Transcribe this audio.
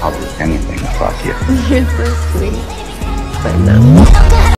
I'll do anything to fuck you. You're so sweet. But no.